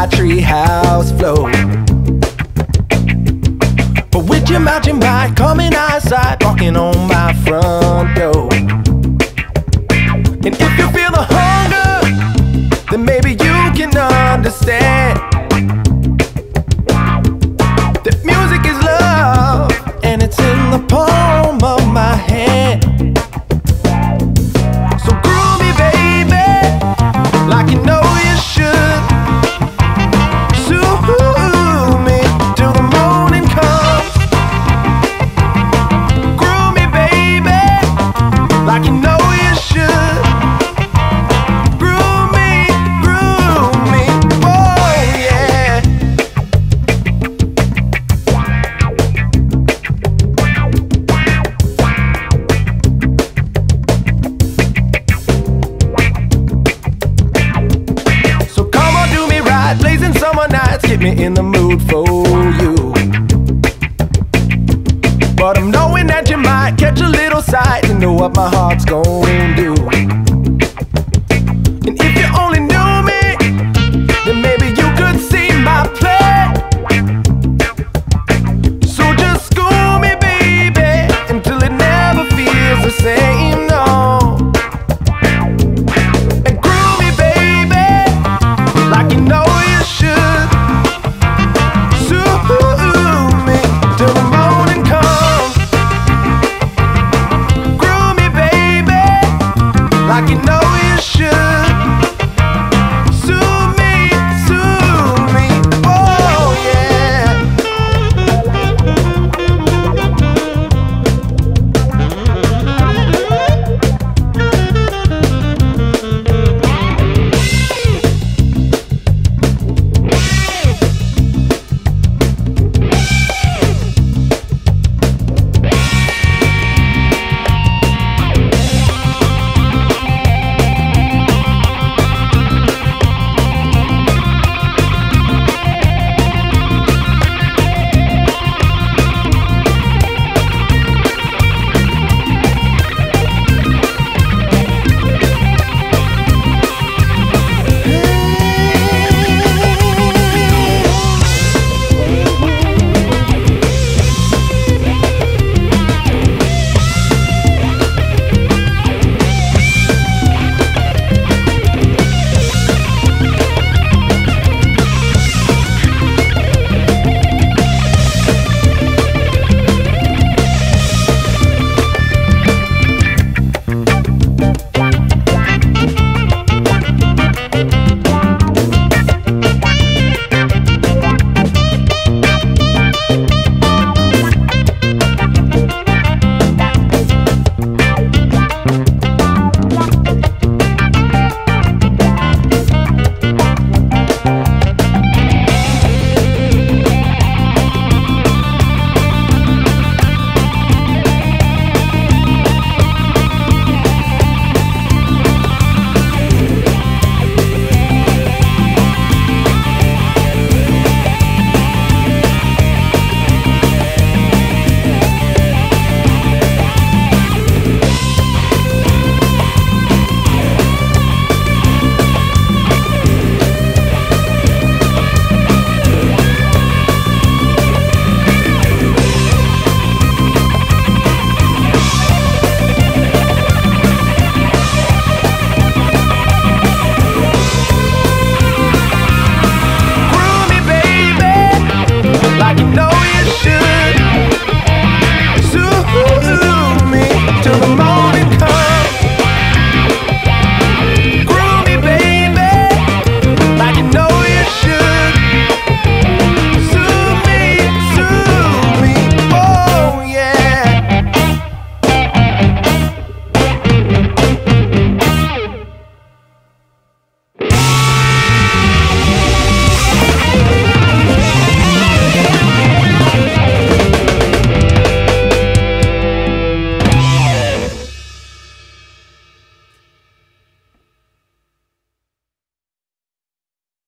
my treehouse floor. But with your mountain bike coming outside, walking on my front door. And if you feel the hunger, then maybe you can understand that music is love, and it's in the palm of my hand. So groove me, baby, like you know you should. Soothe me till the morning comes. Groove me, baby, like you know you should. Groove me, oh yeah. So come on, do me right, blazing summer nights, get me in the mood for you. But I'm knowing that you might catch a little sight, you know what my heart's gonna do.